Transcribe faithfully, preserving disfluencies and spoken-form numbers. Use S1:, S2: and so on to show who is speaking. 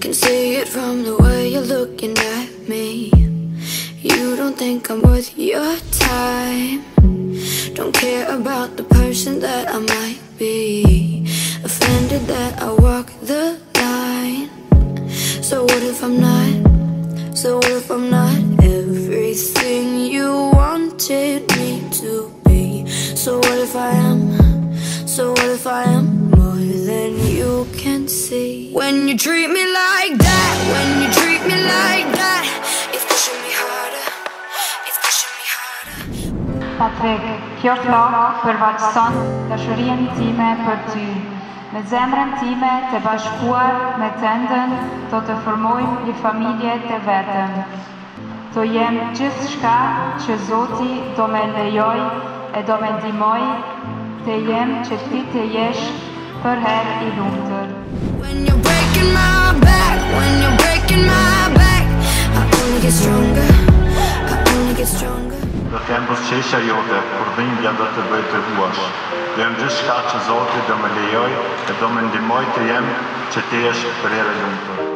S1: can see it from the way you're looking at me. You don't think I'm worth your time. Don't care about the person that I might be. Offended that I walk the line. So what if I'm not? So what if I'm not everything you wanted me to be? So what if I am? So what if I am more than you can see? When you treat me like that, when you treat me like that, it's pushing me harder, it's pushing me harder.
S2: Patrick, kjo flok përvaqëson dashurinë time për ty. Me zemrën time të bashkuar me tëndën, do të formojmë një familje të vetëm. Do jem gjithë shka që Zoti do me lejoj e do me ndihmoj të jem që ti të jesh për herë i lumtur.
S1: When you're breaking my back, when you're breaking my back, I only get stronger, I only get stronger.
S3: Do të jem buzëqeshja jote, kur dhimbja do të bëj të huash. Do jem gjithë shka që Zoti do me lejoj e do me ndihmoj të jem që ti jesh për herë e lumtur.